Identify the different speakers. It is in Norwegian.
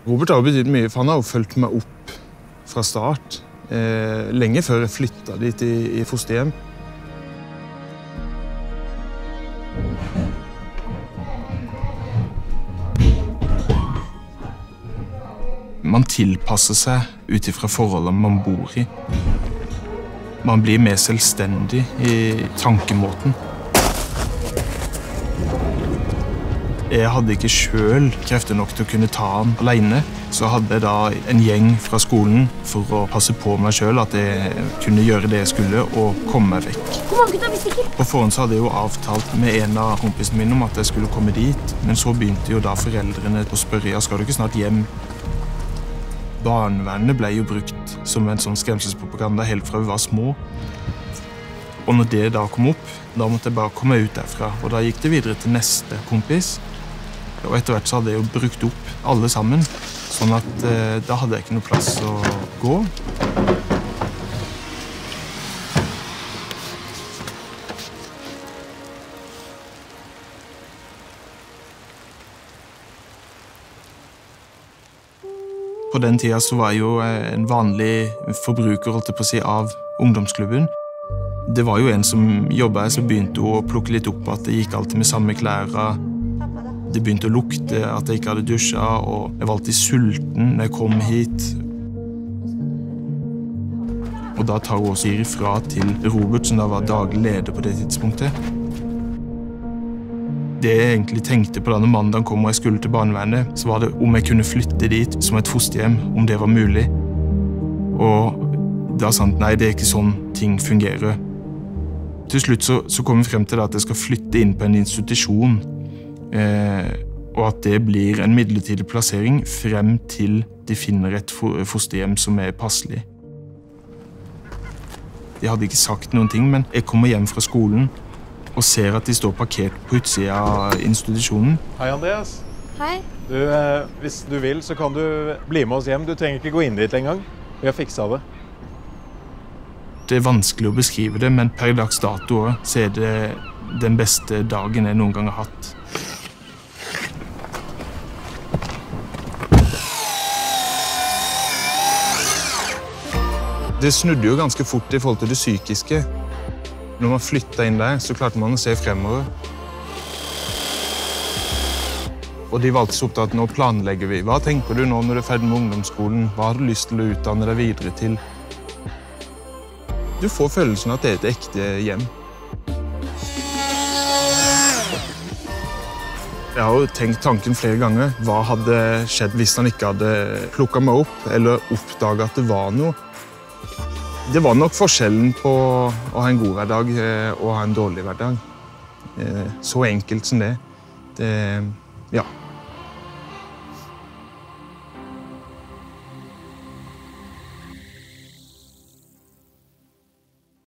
Speaker 1: Robert har betydd mye, for han har jo fulgt meg opp fra start. Lenge før jeg flyttet dit i fosterhjem. Man tilpasser seg ut ifra forholdene man bor i. Man blir mer selvstendig i tankemåten. Jeg hadde ikke selv krefter nok til å kunne ta han alene, så hadde jeg da en gjeng fra skolen for å passe på meg selv, at jeg kunne gjøre det jeg skulle og komme meg vekk.
Speaker 2: Kom an, gutta, vi stikker!
Speaker 1: På forhånd så hadde jeg jo avtalt med en av kompisene mine om at jeg skulle komme dit, men så begynte jo da foreldrene å spørre, ja, skal du ikke snart hjem? Barnevernet ble jo brukt som en sånn skremselspropaganda helt fra vi var små. Og når det da kom opp, da måtte jeg bare komme ut derfra, og da gikk det videre til neste kompis. Og etter hvert så hadde jeg jo brukt opp alle sammen, sånn at da hadde jeg ikke noe plass å gå. På den tiden så var jeg jo en vanlig forbruker, holdt jeg på å si, av ungdomsklubben. Det var jo en som jobbet her, så begynte hun å plukke litt opp at det gikk alltid med samme klær. Det begynte å lukte at jeg ikke hadde dusjet, og jeg var alltid sulten når jeg kom hit. Og da tar hun også ifra til Robert, som da var daglig leder på det tidspunktet. Det jeg egentlig tenkte på da når mandagen kom og jeg skulle til barnevernet, så var det om jeg kunne flytte dit som et fosterhjem, om det var mulig. Og da sa han, nei, det er ikke sånn ting fungerer. Til slutt så kom vi frem til at jeg skal flytte inn på en institusjon, og at det blir en midlertidig plassering frem til de finner et fosterhjem som er passelig. De hadde ikke sagt noen ting, men jeg kommer hjem fra skolen og ser at de står parkert på utsiden av institusjonen.
Speaker 3: Hei, Andreas.
Speaker 2: Hei.
Speaker 3: Du, hvis du vil, så kan du bli med oss hjem. Du trenger ikke gå inn dit en gang. Vi har fikset det.
Speaker 1: Det er vanskelig å beskrive det, men per dags dato så er det den beste dagen jeg noen gang har hatt. Det snudde jo ganske fort i forhold til det psykiske. Når man flyttet inn der, så klarte man å se fremover. Og de var alltid så opptatt, nå planlegger vi. Hva tenker du nå når du er ferdig med ungdomsskolen? Hva har du lyst til å utdanne deg videre til? Du får følelsen at det er et ekte hjem. Jeg har jo tenkt tanken flere ganger. Hva hadde skjedd hvis han ikke hadde plukket meg opp, eller oppdaget at det var noe? Det var nok forskjellen på å ha en god hverdag og ha en dårlig hverdag. Så enkelt som det. Ja.